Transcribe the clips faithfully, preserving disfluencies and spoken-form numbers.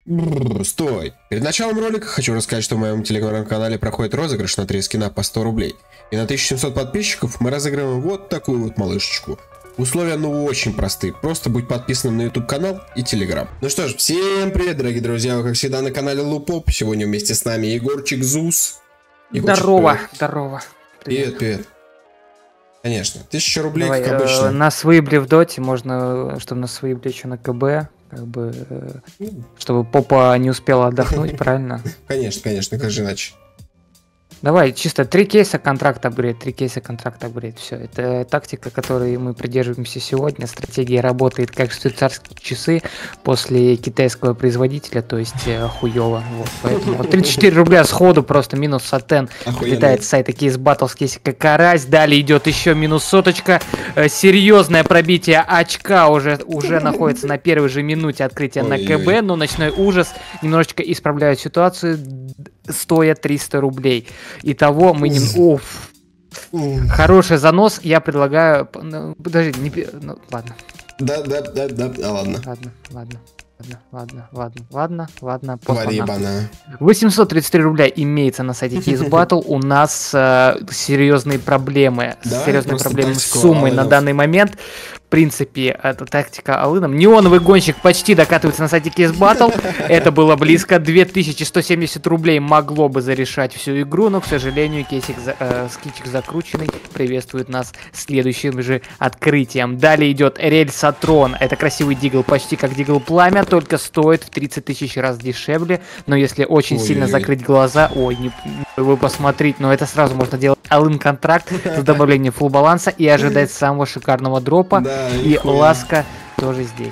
Бррр, стой. Перед началом ролика хочу рассказать, что в моем телеграм-канале проходит розыгрыш на три скина по сто рублей. И на тысячу семьсот подписчиков мы разыгрываем вот такую вот малышечку. Условия, ну, очень простые. Просто будь подписанным на YouTube канал и Telegram. Ну что ж, всем привет, дорогие друзья. Вы, как всегда, на канале Лупоп. Сегодня вместе с нами Егорчик Зус. Егорчик, здорово, привет. здорово. Привет, привет. привет. Конечно, тысяча рублей, Давай, как обычно. Э, нас выебли в доте, можно, чтобы нас выебли еще на КБ, как бы, э, чтобы попа не успела отдохнуть, правильно? Конечно, конечно, как же иначе. Давай, чисто три кейса контракт апгрейд, три кейса контракт апгрейд, все. Это тактика, которой мы придерживаемся сегодня. Стратегия работает как швейцарские часы после китайского производителя, то есть э, хуёво. Вот, поэтому тридцать четыре рубля сходу, просто минус сатен. Летает с сайта кейс батл с кейсика карась. Далее идет еще минус соточка. Э, серьезное пробитие очка уже, уже находится на первой же минуте открытия на КБ, но ночной ужас немножечко исправляет ситуацию, стоя триста рублей. Итого мы не... Оф. Хороший занос. Я предлагаю... Подожди, не... Ну, ладно. Да, да, да, да, да, ладно. Ладно, ладно. Ладно, ладно, ладно, ладно, ладно. восемьсот тридцать три рубля имеется на сайте кейс батл. У нас э, серьезные проблемы. Давай серьезные проблемы с суммой на данный момент. В принципе, это тактика Алыном. Неоновый гонщик почти докатывается на сайте кейс батл. Это было близко. две тысячи сто семьдесят рублей могло бы зарешать всю игру, но, к сожалению, кейсик за, э, скичик закрученный приветствует нас следующим же открытием. Далее идет Рельсатрон. Это красивый дигл, почти как дигл пламя, только стоит в тридцать тысяч раз дешевле. Но если очень ой, сильно ой. закрыть глаза, ой, не, вы посмотрите, но это сразу можно делать Алын контракт с добавлением фулл баланса и ожидать самого шикарного дропа. Да, и хуя. Ласка тоже здесь.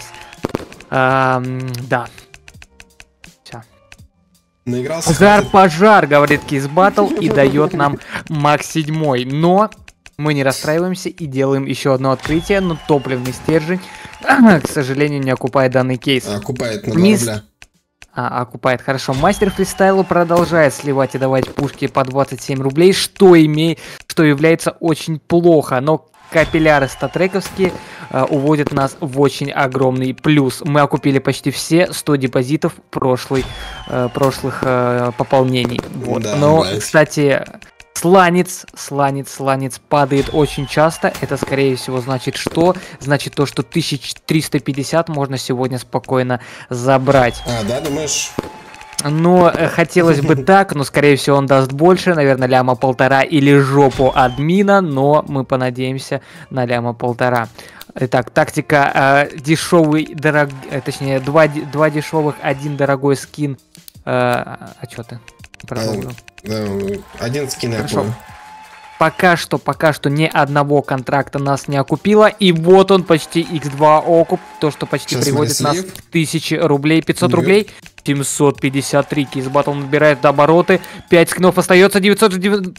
А, да. Все. Пожар, пожар, говорит кейс батл и дает нам макс седьмой. Но мы не расстраиваемся и делаем еще одно открытие, но топливный стержень, к сожалению, не окупает данный кейс. А, окупает на два рубля. А, окупает, хорошо. Мастер фристайла продолжает сливать и давать пушки по двадцать семь рублей, что имеет, что является очень плохо, но капилляры статрековские э, уводят нас в очень огромный плюс. Мы окупили почти все сто депозитов прошлый, э, прошлых э, пополнений. Вот. Да, но, блядь. Кстати, сланец, сланец, сланец падает очень часто. Это, скорее всего, значит что? Значит то, что тысяча триста пятьдесят можно сегодня спокойно забрать. А, да, думаешь? Но хотелось бы так, но скорее всего он даст больше, наверное, ляма полтора или жопу админа, но мы понадеемся на ляма полтора. Итак, тактика э, дешевый, дорог... э, точнее, два, два дешевых, один дорогой скин. Э, а что ты? А, один скин я Хорошо. Пока что, пока что ни одного контракта нас не окупило. И вот он, почти икс два окуп. То, что почти сейчас приводит нас в тысячи рублей. пятьсот Нет. рублей. семьсот пятьдесят три. Кейс батл набирает до обороты. пять скинов остается. девятьсот...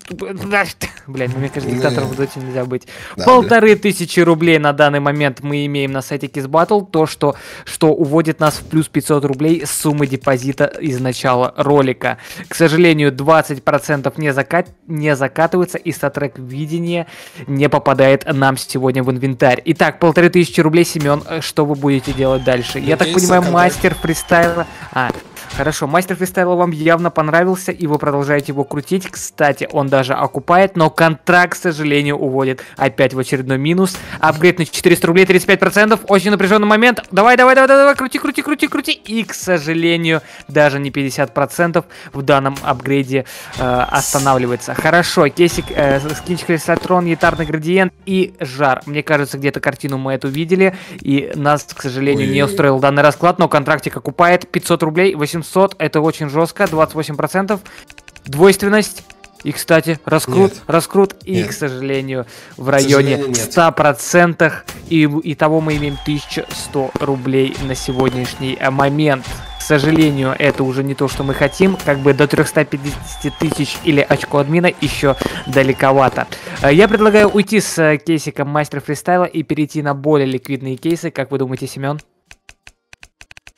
Блядь, ну мне кажется, диктатором в доте нельзя быть. Да, Полторы да. тысячи рублей на данный момент мы имеем на сайте кейс батл. То, что, что уводит нас в плюс пятьсот рублей с суммы депозита из начала ролика. К сожалению, двадцать процентов не, закат... не закатывается. И статрек видения не попадает нам сегодня в инвентарь. Итак, полторы тысячи рублей, Семен. Что вы будете делать дальше? Я так понимаю, мастер фристайла... А, хорошо, мастер фристайла вам явно понравился, и вы продолжаете его крутить. Кстати, он даже окупает, но контракт, к сожалению, уводит опять в очередной минус. Апгрейд на четыреста рублей, тридцать пять процентов. Очень напряженный момент. Давай, давай, давай, давай, крути, крути, крути, крути. И, к сожалению, даже не пятьдесят процентов в данном апгрейде э, останавливается. Хорошо, кейсик, э, скинчик Рельсатрон, ятарный градиент и жар. Мне кажется, где-то картину мы эту видели, и нас, к сожалению, Ой. не устроил данный расклад, но контрактик окупает. пятьсот рублей, восемьсот, это очень жестко, двадцать восемь процентов. Двойственность. И, кстати, раскрут, нет. раскрут, и, нет. к сожалению, в районе ста процентов. И итого мы имеем тысячу сто рублей на сегодняшний момент. К сожалению, это уже не то, что мы хотим. Как бы до трёхсот пятидесяти тысяч или очко админа еще далековато. Я предлагаю уйти с кейсиком мастер фристайла и перейти на более ликвидные кейсы. Как вы думаете, Семен?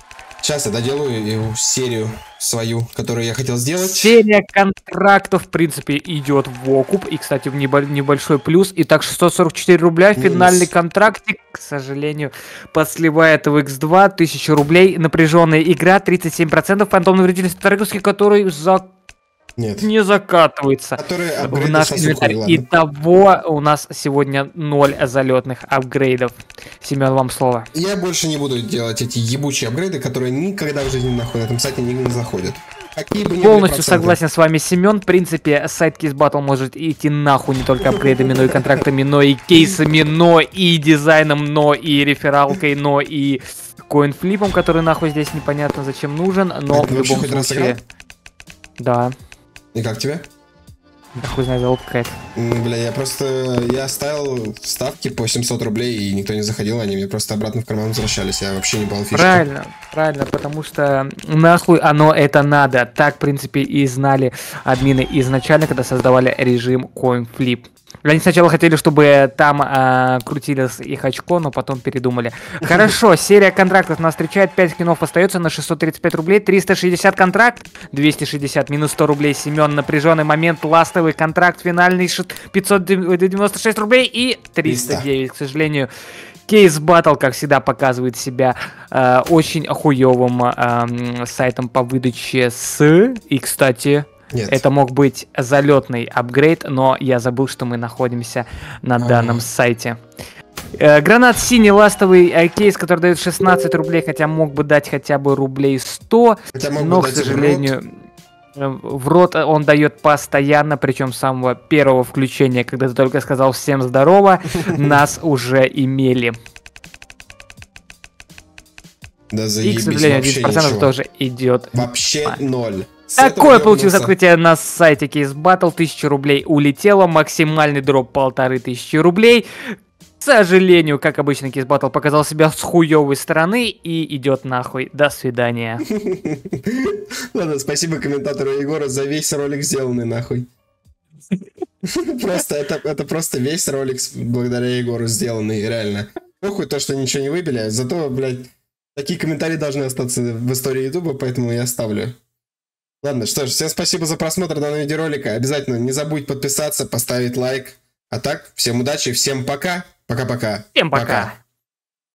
Сейчас я доделаю серию свою, которую я хотел сделать. Серия контрактов, в принципе, идет в окуп. И, кстати, в небольшой плюс. Итак, шестьсот сорок четыре рубля. Минус. Финальный контрактик, к сожалению, подсливает в икс два. тысяча рублей. Напряженная игра. тридцать семь процентов. Фантомный вредитель Старыковский, который за... Нет. не закатывается в наш инвентарь. Итого у нас сегодня ноль залетных апгрейдов. Семен, вам слово. Я больше не буду делать эти ебучие апгрейды, которые никогда в жизни нахуй на этом сайте не заходят. Бы полностью согласен с вами, Семен. В принципе, сайт Case Battle может идти нахуй не только апгрейдами, но и контрактами, но и кейсами, но и дизайном, но и рефералкой, но и коинфлипом, который нахуй здесь непонятно зачем нужен, но в любом случае... Да. И как тебе? Да хуй знает, залог какая-то. Бля, я просто... Я ставил ставки по семьсот рублей, и никто не заходил, они мне просто обратно в карман возвращались. Я вообще не брал фишки. Правильно, правильно, потому что нахуй оно это надо. Так, в принципе, и знали админы изначально, когда создавали режим CoinFlip. Они сначала хотели, чтобы там а, крутились их очко, но потом передумали. Хорошо, серия контрактов нас встречает. пять скинов остается на шестьсот тридцать пять рублей. триста шестьдесят контракт. двести шестьдесят минус сто рублей. Семен, напряженный момент. Ластовый контракт. Финальный пятьсот девяносто шесть рублей. И триста девять, к сожалению. Case Battle, как всегда, показывает себя э, очень охуевым э, сайтом по выдаче с... И, кстати... Нет. Это мог быть залетный апгрейд, но я забыл, что мы находимся на А-а-а. данном сайте. Э, гранат синий ластовый э, кейс, который дает шестнадцать рублей, хотя мог бы дать хотя бы рублей сто, но, к сожалению, в рот. в рот он дает постоянно, причем с самого первого включения, когда ты только сказал всем здорово, нас уже имели. Да заебись, и, к сожалению, десять процентов тоже идет. Вообще ноль. Такое получилось открытие на сайте Case Battle. Тысяча рублей улетело. Максимальный дроп полторы тысячи рублей. К сожалению, как обычно, Case Battle показал себя с хуёвой стороны и идет нахуй. До свидания. Ладно, спасибо комментатору Егора за весь ролик сделанный нахуй. Просто это, это просто весь ролик благодаря Егору сделанный, реально. Похуй то, что ничего не выбили, зато, блядь, такие комментарии должны остаться в истории Ютуба, поэтому я ставлю. Ладно, что ж, всем спасибо за просмотр данного видеоролика. Обязательно не забудь подписаться, поставить лайк. А так, всем удачи, всем пока. Пока-пока. Всем пока. пока.